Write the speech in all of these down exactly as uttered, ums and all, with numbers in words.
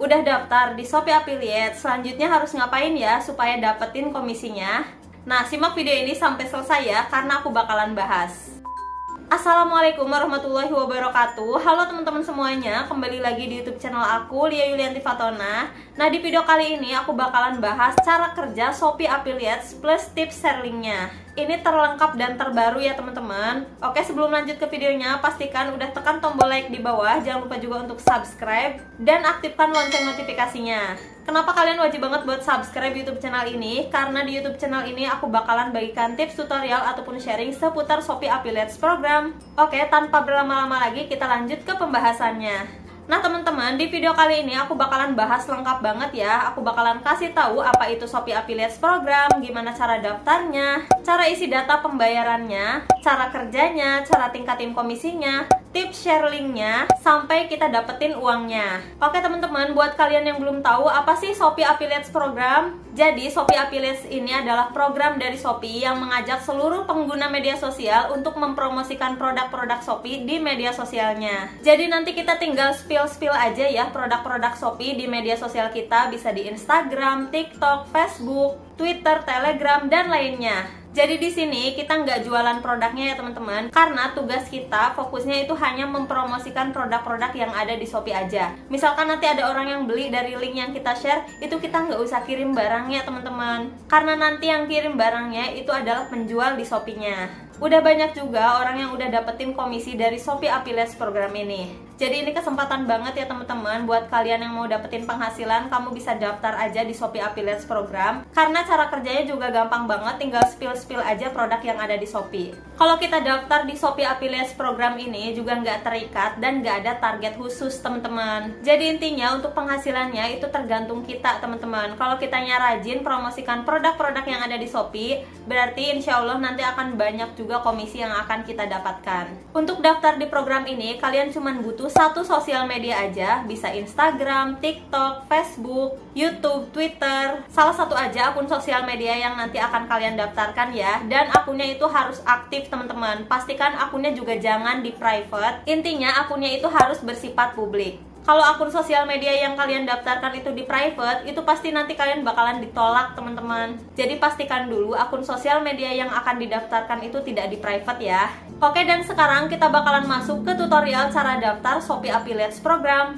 Udah daftar di Shopee Affiliate, selanjutnya harus ngapain ya supaya dapetin komisinya? Nah, simak video ini sampai selesai ya, karena aku bakalan bahas. Assalamualaikum warahmatullahi wabarakatuh. Halo teman-teman semuanya, kembali lagi di YouTube channel aku, Lia Yulianti Fatona. Nah, di video kali ini aku bakalan bahas cara kerja Shopee Affiliate plus tips share linknya. Ini terlengkap dan terbaru ya teman-teman. Oke, sebelum lanjut ke videonya, pastikan udah tekan tombol like di bawah. Jangan lupa juga untuk subscribe dan aktifkan lonceng notifikasinya. Kenapa kalian wajib banget buat subscribe YouTube channel ini? Karena di YouTube channel ini aku bakalan bagikan tips tutorial ataupun sharing seputar Shopee Affiliate program. Oke, tanpa berlama-lama lagi kita lanjut ke pembahasannya. Nah teman-teman, di video kali ini aku bakalan bahas lengkap banget ya. Aku bakalan kasih tahu apa itu Shopee Affiliate Program, gimana cara daftarnya, cara isi data pembayarannya, cara kerjanya, cara tingkatin komisinya, tips share linknya, sampai kita dapetin uangnya. Oke teman-teman, buat kalian yang belum tahu apa sih Shopee Affiliate Program? Jadi Shopee Affiliate ini adalah program dari Shopee yang mengajak seluruh pengguna media sosial untuk mempromosikan produk-produk Shopee di media sosialnya. Jadi nanti kita tinggal spill-spill aja ya produk-produk Shopee di media sosial kita, bisa di Instagram, TikTok, Facebook, Twitter, Telegram, dan lainnya. Jadi di sini kita nggak jualan produknya ya teman-teman, karena tugas kita fokusnya itu hanya mempromosikan produk-produk yang ada di Shopee aja. Misalkan nanti ada orang yang beli dari link yang kita share, itu kita nggak usah kirim barangnya teman-teman, karena nanti yang kirim barangnya itu adalah penjual di Shopee-nya. Udah banyak juga orang yang udah dapetin komisi dari Shopee Affiliate Program ini. Jadi ini kesempatan banget ya teman-teman buat kalian yang mau dapetin penghasilan, kamu bisa daftar aja di Shopee Affiliate Program. Karena cara kerjanya juga gampang banget, tinggal spill-spill aja produk yang ada di Shopee. Kalau kita daftar di Shopee Affiliate Program ini juga nggak terikat dan nggak ada target khusus teman-teman. Jadi intinya untuk penghasilannya itu tergantung kita teman-teman. Kalau kitanya rajin promosikan produk-produk yang ada di Shopee, berarti insya Allah nanti akan banyak juga komisi yang akan kita dapatkan. Untuk daftar di program ini, kalian cuma butuh satu sosial media aja, bisa Instagram, TikTok, Facebook, YouTube, Twitter, salah satu aja akun sosial media yang nanti akan kalian daftarkan ya. Dan akunnya itu harus aktif teman-teman, pastikan akunnya juga jangan di private. Intinya akunnya itu harus bersifat publik. Kalau akun sosial media yang kalian daftarkan itu di private, itu pasti nanti kalian bakalan ditolak teman-teman. Jadi pastikan dulu akun sosial media yang akan didaftarkan itu tidak di private ya. Oke, dan sekarang kita bakalan masuk ke tutorial cara daftar Shopee Affiliate Program.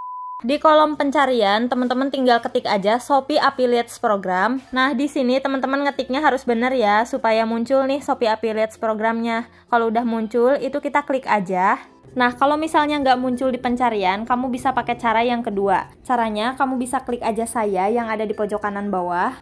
Di kolom pencarian, teman-teman tinggal ketik aja Shopee Affiliate Program. Nah, di sini teman-teman ngetiknya harus bener ya, supaya muncul nih Shopee Affiliate Programnya. Kalau udah muncul, itu kita klik aja. Nah, kalau misalnya nggak muncul di pencarian, kamu bisa pakai cara yang kedua. Caranya, kamu bisa klik aja saya yang ada di pojok kanan bawah.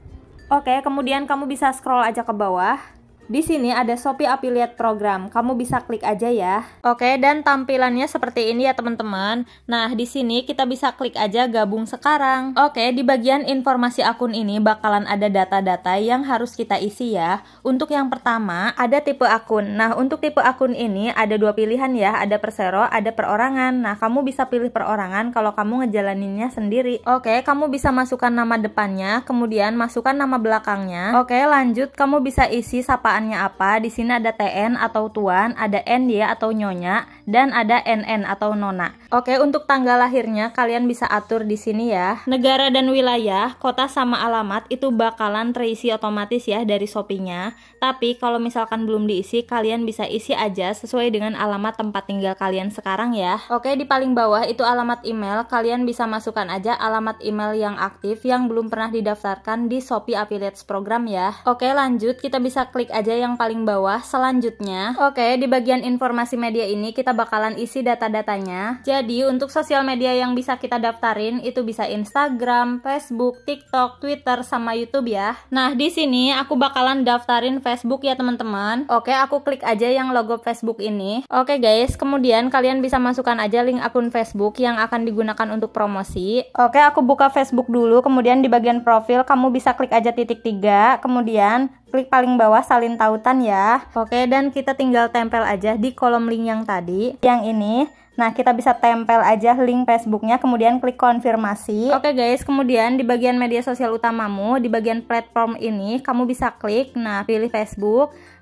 Oke, kemudian kamu bisa scroll aja ke bawah. Di sini ada Shopee Affiliate Program, kamu bisa klik aja ya. Oke, dan tampilannya seperti ini ya teman-teman. Nah, di sini kita bisa klik aja gabung sekarang. Oke, di bagian informasi akun ini bakalan ada data-data yang harus kita isi ya. Untuk yang pertama, ada tipe akun. Nah, untuk tipe akun ini ada dua pilihan ya, ada persero, ada perorangan. Nah, kamu bisa pilih perorangan kalau kamu ngejalaninnya sendiri. Oke, kamu bisa masukkan nama depannya, kemudian masukkan nama belakangnya. Oke, lanjut, kamu bisa isi sapa apa. Di sini ada T N atau tuan, ada N Y atau nyonya, dan ada N N atau nona. Oke, untuk tanggal lahirnya kalian bisa atur di sini ya. Negara dan wilayah, kota sama alamat itu bakalan terisi otomatis ya dari Shopee-nya. Tapi kalau misalkan belum diisi, kalian bisa isi aja sesuai dengan alamat tempat tinggal kalian sekarang ya. Oke, di paling bawah itu alamat email, kalian bisa masukkan aja alamat email yang aktif yang belum pernah didaftarkan di Shopee Affiliate Program ya. Oke, lanjut, kita bisa klik aja yang paling bawah selanjutnya. Oke, di bagian informasi media ini kita bakalan isi data-datanya. Jadi untuk sosial media yang bisa kita daftarin itu bisa Instagram, Facebook, TikTok, Twitter, sama YouTube ya. Nah, di sini aku bakalan daftarin Facebook ya teman-teman. Oke, aku klik aja yang logo Facebook ini. Oke guys, kemudian kalian bisa masukkan aja link akun Facebook yang akan digunakan untuk promosi. Oke, aku buka Facebook dulu, kemudian di bagian profil kamu bisa klik aja titik tiga, kemudian klik paling bawah salin tautan ya. Oke, dan kita tinggal tempel aja di kolom link yang tadi, yang ini. Nah, kita bisa tempel aja link Facebooknya, kemudian klik konfirmasi. Oke guys, kemudian di bagian media sosial utamamu, di bagian platform ini, kamu bisa klik, nah pilih Facebook.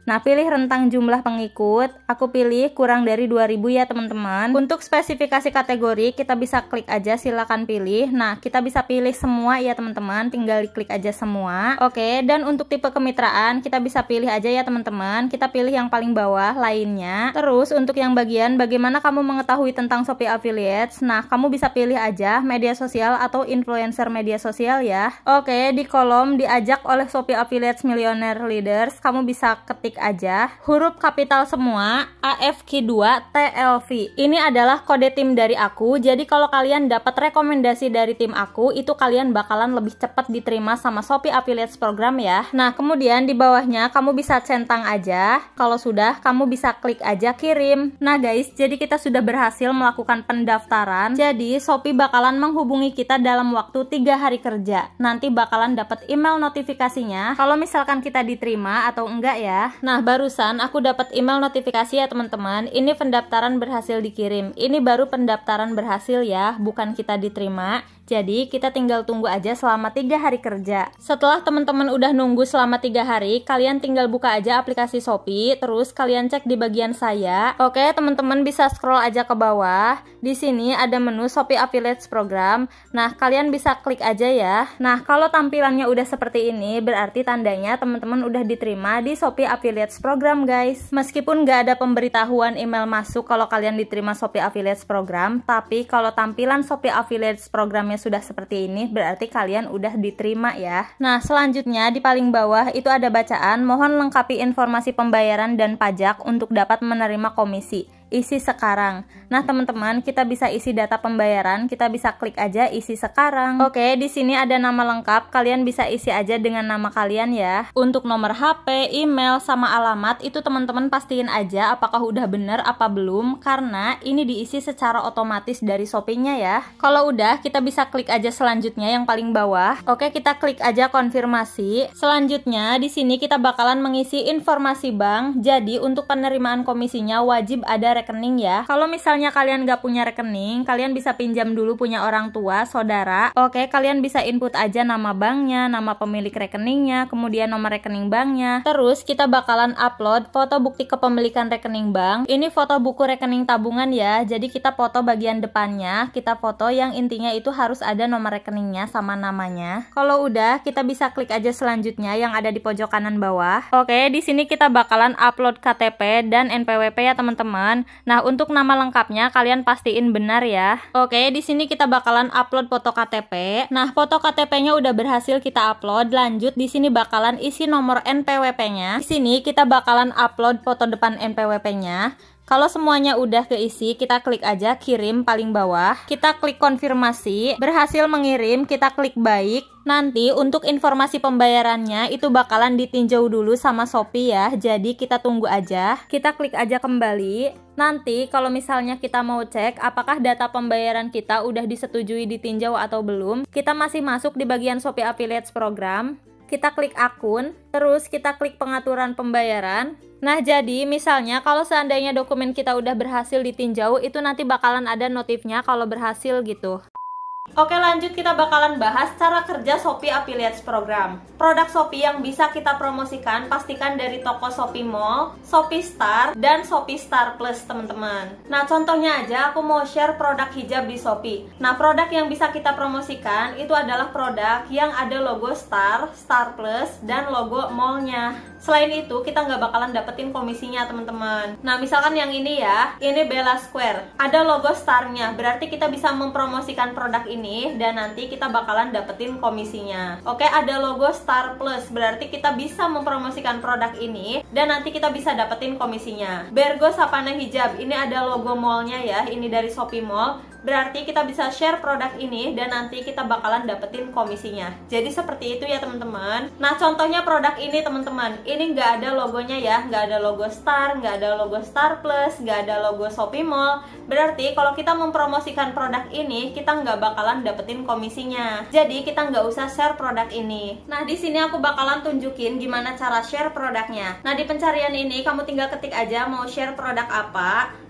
Nah, pilih rentang jumlah pengikut. Aku pilih kurang dari dua ribu ya teman-teman. Untuk spesifikasi kategori kita bisa klik aja, silakan pilih. Nah, kita bisa pilih semua ya teman-teman, tinggal diklik aja semua. Oke, dan untuk tipe kemitraan kita bisa pilih aja ya teman-teman. Kita pilih yang paling bawah, lainnya. Terus untuk yang bagian bagaimana kamu mengetahui tentang Shopee Affiliates, nah kamu bisa pilih aja media sosial atau influencer media sosial ya. Oke, di kolom diajak oleh Shopee Affiliates Millionaire Leaders, kamu bisa ketik aja huruf kapital semua A F Q dua T L V. Ini adalah kode tim dari aku. Jadi kalau kalian dapat rekomendasi dari tim aku, itu kalian bakalan lebih cepat diterima sama Shopee Affiliates Program ya. Nah, kemudian di bawahnya kamu bisa centang aja. Kalau sudah, kamu bisa klik aja kirim. Nah guys, jadi kita sudah berhasil melakukan pendaftaran. Jadi Shopee bakalan menghubungi kita dalam waktu tiga hari kerja. Nanti bakalan dapat email notifikasinya kalau misalkan kita diterima atau enggak ya. Nah, barusan aku dapat email notifikasi ya teman-teman. Ini pendaftaran berhasil dikirim. Ini baru pendaftaran berhasil ya, bukan kita diterima. Jadi kita tinggal tunggu aja selama tiga hari kerja. Setelah teman-teman udah nunggu selama tiga hari, kalian tinggal buka aja aplikasi Shopee, terus kalian cek di bagian saya. Oke, teman-teman bisa scroll aja ke bawah. Di sini ada menu Shopee Affiliates Program. Nah, kalian bisa klik aja ya. Nah, kalau tampilannya udah seperti ini, berarti tandanya teman-teman udah diterima di Shopee Affiliates Program, guys. Meskipun nggak ada pemberitahuan email masuk kalau kalian diterima Shopee Affiliates Program, tapi kalau tampilan Shopee Affiliates Programnya sudah seperti ini, berarti kalian udah diterima ya. Nah, selanjutnya di paling bawah itu ada bacaan, mohon lengkapi informasi pembayaran dan pajak untuk dapat menerima komisi. Isi sekarang. Nah, teman-teman, kita bisa isi data pembayaran, kita bisa klik aja isi sekarang. Oke, di sini ada nama lengkap, kalian bisa isi aja dengan nama kalian ya. Untuk nomor H P, email, sama alamat itu teman-teman pastiin aja apakah udah bener apa belum, karena ini diisi secara otomatis dari Shopee-nya ya. Kalau udah, kita bisa klik aja selanjutnya yang paling bawah. Oke, kita klik aja konfirmasi. Selanjutnya di sini kita bakalan mengisi informasi bank. Jadi untuk penerimaan komisinya wajib ada rekening ya. Kalau misalnya kalian gak punya rekening, kalian bisa pinjam dulu punya orang tua, saudara. Oke, kalian bisa input aja nama banknya, nama pemilik rekeningnya, kemudian nomor rekening banknya. Terus kita bakalan upload foto bukti kepemilikan rekening bank. Ini foto buku rekening tabungan ya. Jadi kita foto bagian depannya, kita foto yang intinya itu harus ada nomor rekeningnya sama namanya. Kalau udah, kita bisa klik aja selanjutnya yang ada di pojok kanan bawah. Oke, di sini kita bakalan upload K T P dan N P W P ya teman-teman. Nah, untuk nama lengkapnya kalian pastiin benar ya. Oke, di sini kita bakalan upload foto K T P. Nah, foto K T P-nya udah berhasil kita upload. Lanjut di sini bakalan isi nomor N P W P-nya. Di sini kita bakalan upload foto depan N P W P-nya. Kalau semuanya udah keisi, kita klik aja kirim paling bawah. Kita klik konfirmasi, berhasil mengirim, kita klik baik. Nanti untuk informasi pembayarannya itu bakalan ditinjau dulu sama Shopee ya. Jadi kita tunggu aja. Kita klik aja kembali. Nanti kalau misalnya kita mau cek apakah data pembayaran kita udah disetujui ditinjau atau belum, kita masih masuk di bagian Shopee Affiliates Program. Kita klik akun, terus kita klik pengaturan pembayaran. Nah, jadi misalnya kalau seandainya dokumen kita udah berhasil ditinjau, itu nanti bakalan ada notifnya kalau berhasil gitu. Oke, lanjut kita bakalan bahas cara kerja Shopee Affiliates Program. Produk Shopee yang bisa kita promosikan pastikan dari toko Shopee Mall, Shopee Star, dan Shopee Star Plus teman-teman. Nah, contohnya aja aku mau share produk hijab di Shopee. Nah, produk yang bisa kita promosikan itu adalah produk yang ada logo Star, Star Plus, dan logo mallnya. Selain itu, kita nggak bakalan dapetin komisinya teman-teman. Nah, misalkan yang ini ya, ini Bella Square, ada logo Star-nya, berarti kita bisa mempromosikan produk ini dan nanti kita bakalan dapetin komisinya. Oke, ada logo Star Plus, berarti kita bisa mempromosikan produk ini dan nanti kita bisa dapetin komisinya. Bergo Sapana Hijab, ini ada logo mallnya ya, ini dari Shopee Mall. Berarti kita bisa share produk ini dan nanti kita bakalan dapetin komisinya. Jadi seperti itu ya teman-teman. Nah, contohnya produk ini teman-teman, ini nggak ada logonya ya, nggak ada logo Star, nggak ada logo Star Plus, nggak ada logo Shopee Mall. Berarti kalau kita mempromosikan produk ini, kita nggak bakalan dapetin komisinya. Jadi kita nggak usah share produk ini. Nah, di sini aku bakalan tunjukin gimana cara share produknya. Nah, di pencarian ini kamu tinggal ketik aja mau share produk apa.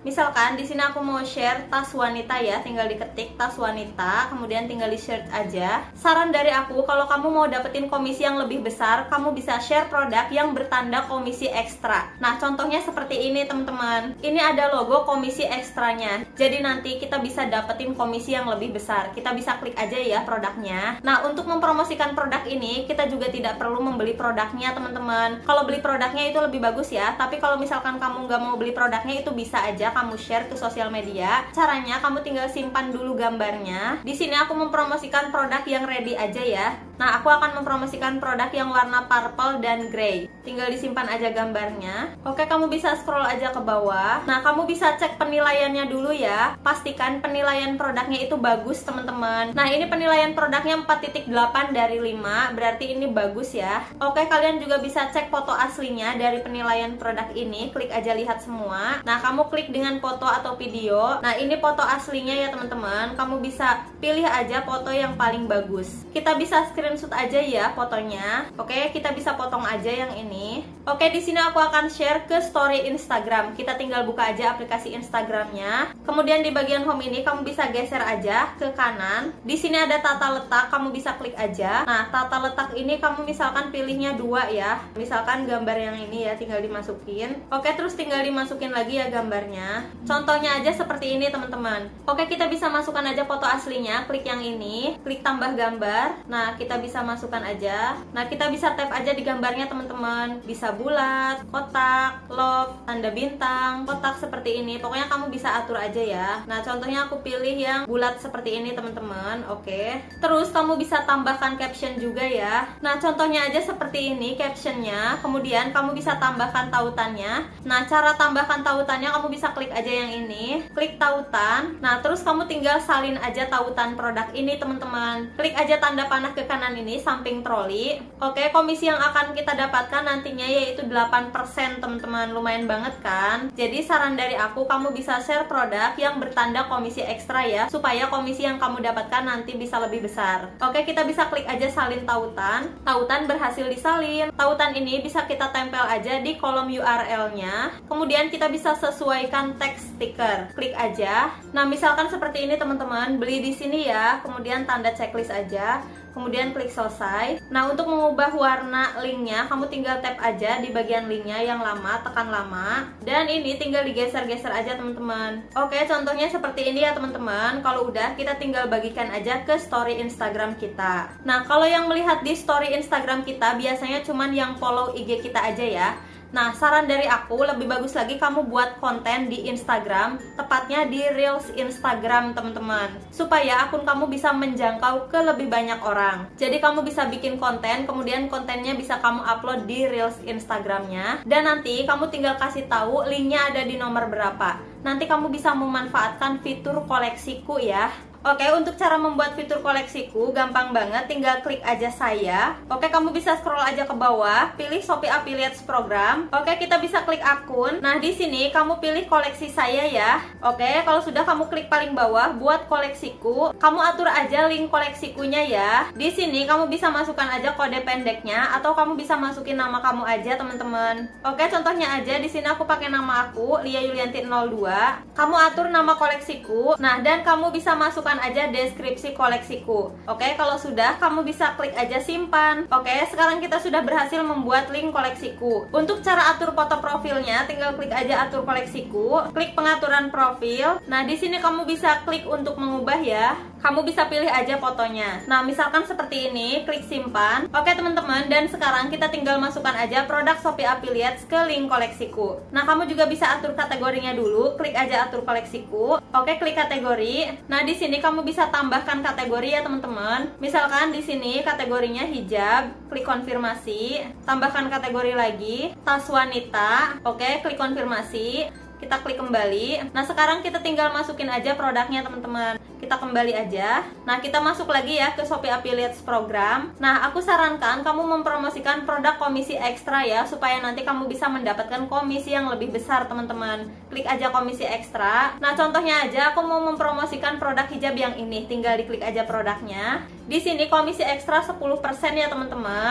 Misalkan di sini aku mau share tas wanita ya, tinggal diketik tas wanita, kemudian tinggal di search aja. Saran dari aku, kalau kamu mau dapetin komisi yang lebih besar, kamu bisa share produk yang bertanda komisi ekstra. Nah, contohnya seperti ini teman-teman. Ini ada logo komisi ekstranya. Jadi nanti kita bisa dapetin komisi yang lebih besar. Kita bisa klik aja ya produknya. Nah, untuk mempromosikan produk ini, kita juga tidak perlu membeli produknya teman-teman. Kalau beli produknya itu lebih bagus ya. Tapi kalau misalkan kamu nggak mau beli produknya, itu bisa aja kamu share ke sosial media. Caranya kamu tinggal simpan dulu gambarnya. Di sini aku mempromosikan produk yang ready aja ya. Nah, aku akan mempromosikan produk yang warna purple dan grey. Tinggal disimpan aja gambarnya. Oke, kamu bisa scroll aja ke bawah. Nah, kamu bisa cek penilaiannya dulu ya. Pastikan penilaian produknya itu bagus teman-teman. Nah, ini penilaian produknya empat titik delapan dari lima, berarti ini bagus ya. Oke, kalian juga bisa cek foto aslinya dari penilaian produk ini. Klik aja lihat semua. Nah, kamu klik dengan foto atau video. Nah, ini foto aslinya ya teman-teman. Kamu bisa pilih aja foto yang paling bagus. Kita bisa screenshot aja ya fotonya. Oke, kita bisa potong aja yang ini. Oke, di sini aku akan share ke story Instagram. Kita tinggal buka aja aplikasi Instagramnya. Kemudian di bagian home ini kamu bisa geser aja ke kanan. Di sini ada tata letak, kamu bisa klik aja. Nah, tata letak ini kamu misalkan pilihnya dua ya. Misalkan gambar yang ini ya, tinggal dimasukin. Oke, terus tinggal dimasukin lagi ya gambarnya. Contohnya aja seperti ini teman-teman. Oke, kita bisa masukkan aja foto aslinya. Klik yang ini, klik tambah gambar. Nah, kita bisa masukkan aja. Nah, kita bisa tap aja di gambarnya teman-teman. Bisa bulat, kotak, love, tanda bintang, kotak seperti ini. Pokoknya kamu bisa atur aja ya. Nah, contohnya aku pilih yang bulat seperti ini teman-teman. Oke. Terus kamu bisa tambahkan caption juga ya. Nah, contohnya aja seperti ini captionnya. Kemudian kamu bisa tambahkan tautannya. Nah, cara tambahkan tautannya kamu bisa klik aja yang ini, klik tautan. Nah, terus kamu tinggal salin aja tautan produk ini teman-teman. Klik aja tanda panah ke kanan ini, samping troli. Oke, komisi yang akan kita dapatkan nantinya yaitu delapan persen teman-teman. Lumayan banget kan? Jadi saran dari aku, kamu bisa share produk yang bertanda komisi ekstra ya, supaya komisi yang kamu dapatkan nanti bisa lebih besar. Oke, kita bisa klik aja salin tautan. Tautan berhasil disalin. Tautan ini bisa kita tempel aja di kolom U R L-nya. Kemudian kita bisa sesuaikan teks stiker. Klik aja. Nah, misalkan seperti ini teman-teman, beli di sini ya. Kemudian tanda checklist aja. Kemudian klik selesai. Nah, untuk mengubah warna linknya, kamu tinggal tap aja di bagian linknya yang lama, tekan lama. Dan ini tinggal digeser-geser aja teman-teman. Oke, contohnya seperti ini ya teman-teman. Kalau udah, kita tinggal bagikan aja ke story Instagram kita. Nah, kalau yang melihat di story Instagram kita, biasanya cuman yang follow I G kita aja ya. Nah, saran dari aku, lebih bagus lagi kamu buat konten di Instagram, tepatnya di Reels Instagram teman-teman, supaya akun kamu bisa menjangkau ke lebih banyak orang. Jadi kamu bisa bikin konten, kemudian kontennya bisa kamu upload di Reels Instagramnya, dan nanti kamu tinggal kasih tahu linknya ada di nomor berapa. Nanti kamu bisa memanfaatkan fitur koleksiku ya. Oke, untuk cara membuat fitur koleksiku gampang banget, tinggal klik aja saya. Oke, kamu bisa scroll aja ke bawah, pilih Shopee Affiliates Program. Oke, kita bisa klik akun. Nah, di sini kamu pilih koleksi saya ya. Oke, kalau sudah kamu klik paling bawah buat koleksiku, kamu atur aja link koleksikunya ya. Di sini kamu bisa masukkan aja kode pendeknya atau kamu bisa masukin nama kamu aja, teman-teman. Oke, contohnya aja di sini aku pakai nama aku Lia Yulianti nol dua. Kamu atur nama koleksiku. Nah, dan kamu bisa masukkan aja deskripsi koleksiku. Oke, kalau sudah kamu bisa klik aja simpan. Oke, sekarang kita sudah berhasil membuat link koleksiku. Untuk cara atur foto profilnya, tinggal klik aja atur koleksiku, klik pengaturan profil. Nah, di sini kamu bisa klik untuk mengubah ya. Kamu bisa pilih aja fotonya. Nah, misalkan seperti ini, klik simpan. Oke teman-teman, dan sekarang kita tinggal masukkan aja produk Shopee Affiliates ke link koleksiku. Nah, kamu juga bisa atur kategorinya dulu. Klik aja atur koleksiku. Oke, klik kategori. Nah, di sini kamu bisa tambahkan kategori ya teman-teman. Misalkan di sini kategorinya hijab, klik konfirmasi. Tambahkan kategori lagi, tas wanita. Oke, klik konfirmasi. Kita klik kembali. Nah, sekarang kita tinggal masukin aja produknya teman-teman. Kita kembali aja. Nah, kita masuk lagi ya ke Shopee Affiliates Program. Nah, aku sarankan kamu mempromosikan produk komisi ekstra ya, supaya nanti kamu bisa mendapatkan komisi yang lebih besar teman-teman. Klik aja komisi ekstra. Nah, contohnya aja aku mau mempromosikan produk hijab yang ini. Tinggal diklik aja produknya. Di sini komisi ekstra sepuluh persen ya teman-teman.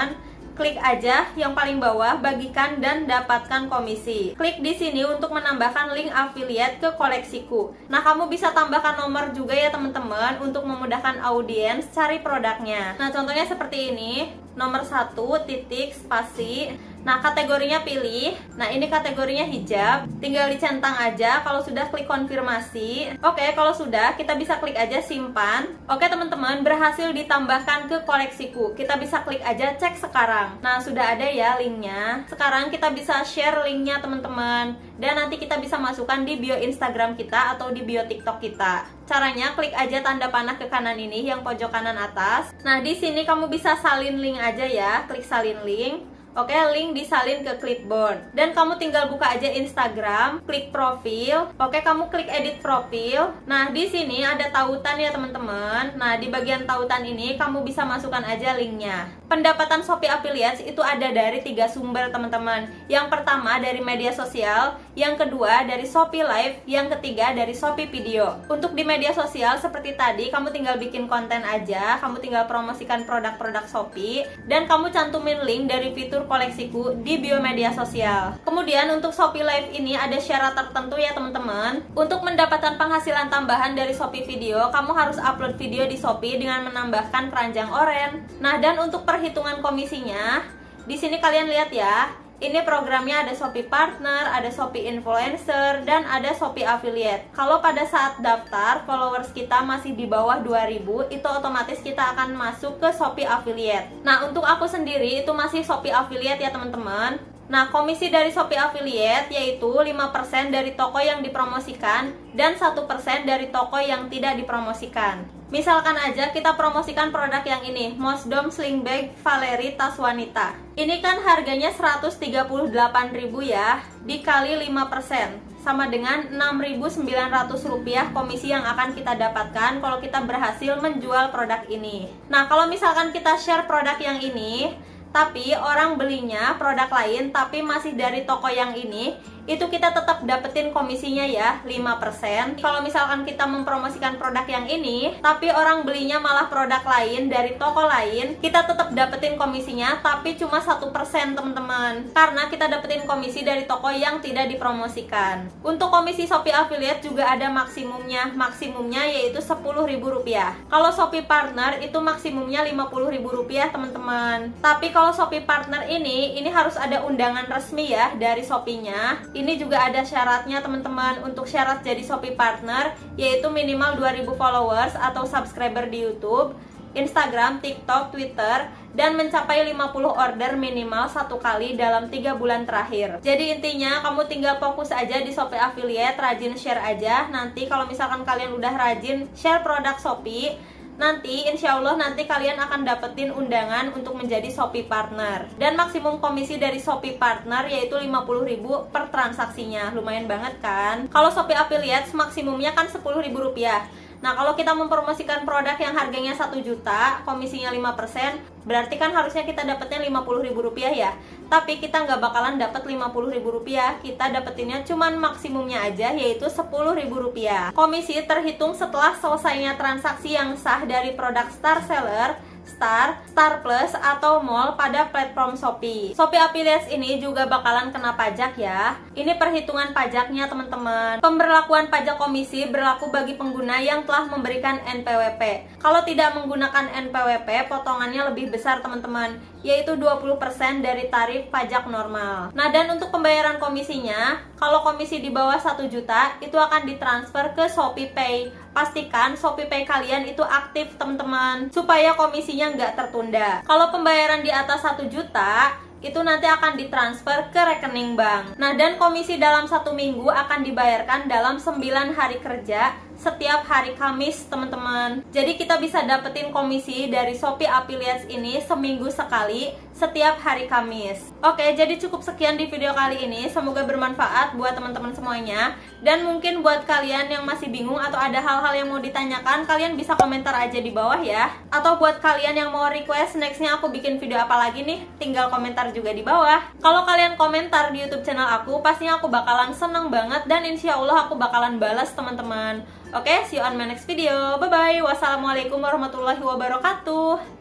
klik aja yang paling bawah, bagikan dan dapatkan komisi. Klik di sini untuk menambahkan link affiliate ke koleksiku. Nah, kamu bisa tambahkan nomor juga ya teman-teman untuk memudahkan audiens cari produknya. Nah, contohnya seperti ini, nomor satu titik spasi. Nah, kategorinya pilih. Nah, ini kategorinya hijab. Tinggal dicentang aja. Kalau sudah, klik konfirmasi. Oke, kalau sudah, kita bisa klik aja simpan. Oke teman-teman, berhasil ditambahkan ke koleksiku. Kita bisa klik aja cek sekarang. Nah, sudah ada ya linknya. Sekarang kita bisa share linknya teman-teman. Dan nanti kita bisa masukkan di bio Instagram kita atau di bio TikTok kita. Caranya klik aja tanda panah ke kanan ini yang pojok kanan atas. Nah, di sini kamu bisa salin link aja ya. Klik salin link. Oke, link disalin ke clipboard. Dan kamu tinggal buka aja Instagram, klik profil. Oke, kamu klik edit profil. Nah, di sini ada tautan ya teman-teman. Nah, di bagian tautan ini kamu bisa masukkan aja linknya. Pendapatan Shopee Affiliates itu ada dari tiga sumber teman-teman. Yang pertama dari media sosial, yang kedua dari Shopee Live, yang ketiga dari Shopee Video. Untuk di media sosial seperti tadi, kamu tinggal bikin konten aja, kamu tinggal promosikan produk-produk Shopee, dan kamu cantumin link dari fitur koleksiku di bio media sosial. Kemudian untuk Shopee Live ini ada syarat tertentu ya teman-teman. Untuk mendapatkan penghasilan tambahan dari Shopee Video, kamu harus upload video di Shopee dengan menambahkan keranjang oranye. Nah, dan untuk perhitungan komisinya, di sini kalian lihat ya. Ini programnya ada Shopee Partner, ada Shopee Influencer, dan ada Shopee Affiliate. Kalau pada saat daftar, followers kita masih di bawah dua ribu, itu otomatis kita akan masuk ke Shopee Affiliate. Nah, untuk aku sendiri itu masih Shopee Affiliate ya teman-teman. Nah, komisi dari Shopee Affiliate yaitu lima persen dari toko yang dipromosikan dan satu persen dari toko yang tidak dipromosikan. Misalkan aja kita promosikan produk yang ini, Mosdom Sling Bag Valerie Tas Wanita. Ini kan harganya seratus tiga puluh delapan ribu ya, dikali lima persen. Sama dengan enam ribu sembilan ratus rupiah komisi yang akan kita dapatkan kalau kita berhasil menjual produk ini. Nah, kalau misalkan kita share produk yang ini, tapi orang belinya produk lain tapi masih dari toko yang ini, itu kita tetap dapetin komisinya ya, lima persen. Kalau misalkan kita mempromosikan produk yang ini tapi orang belinya malah produk lain dari toko lain, kita tetap dapetin komisinya tapi cuma satu persen teman-teman, karena kita dapetin komisi dari toko yang tidak dipromosikan. Untuk komisi Shopee Affiliate juga ada maksimumnya. Maksimumnya yaitu sepuluh ribu rupiah. Kalau Shopee Partner itu maksimumnya lima puluh ribu rupiah teman-teman. Tapi kalau Shopee Partner ini, ini harus ada undangan resmi ya dari Shopee-nya. Ini juga ada syaratnya teman-teman. Untuk syarat jadi Shopee Partner yaitu minimal dua ribu followers atau subscriber di YouTube, Instagram, TikTok, Twitter, dan mencapai lima puluh order minimal satu kali dalam tiga bulan terakhir. Jadi intinya kamu tinggal fokus aja di Shopee Affiliate, rajin share aja. Nanti kalau misalkan kalian udah rajin share produk Shopee, nanti insya Allah nanti kalian akan dapetin undangan untuk menjadi Shopee Partner. Dan maksimum komisi dari Shopee Partner yaitu lima puluh ribu per transaksinya. Lumayan banget kan? Kalau Shopee Affiliate maksimumnya kan sepuluh ribu rupiah. Nah, kalau kita mempromosikan produk yang harganya satu juta, komisinya lima persen, berarti kan harusnya kita dapetnya lima puluh ribu rupiah ya. Tapi kita nggak bakalan dapet lima puluh ribu rupiah, kita dapetinnya cuman maksimumnya aja yaitu sepuluh ribu rupiah. Komisi terhitung setelah selesainya transaksi yang sah dari produk Star Seller, Star, Star Plus, atau Mall pada platform Shopee. Shopee Affiliates ini juga bakalan kena pajak ya. Ini perhitungan pajaknya teman-teman. Pemberlakuan pajak komisi berlaku bagi pengguna yang telah memberikan N P W P. Kalau tidak menggunakan N P W P, potongannya lebih besar teman-teman, yaitu dua puluh persen dari tarif pajak normal. Nah, dan untuk pembayaran komisinya, kalau komisi di bawah satu juta, itu akan ditransfer ke Shopee Pay. Pastikan Shopee Pay kalian itu aktif teman-teman, supaya komisinya nggak tertunda. Kalau pembayaran di atas satu juta, itu nanti akan ditransfer ke rekening bank. Nah, dan komisi dalam satu minggu akan dibayarkan dalam sembilan hari kerja setiap hari Kamis teman-teman. Jadi kita bisa dapetin komisi dari Shopee Affiliates ini seminggu sekali setiap hari Kamis. Oke, jadi cukup sekian di video kali ini. Semoga bermanfaat buat teman-teman semuanya. Dan mungkin buat kalian yang masih bingung atau ada hal-hal yang mau ditanyakan, kalian bisa komentar aja di bawah ya. Atau buat kalian yang mau request nextnya aku bikin video apa lagi nih, tinggal komentar juga di bawah. Kalau kalian komentar di YouTube channel aku, pastinya aku bakalan seneng banget dan insya Allah aku bakalan balas teman-teman. Oke, see you on my next video. Bye-bye. Wassalamualaikum warahmatullahi wabarakatuh.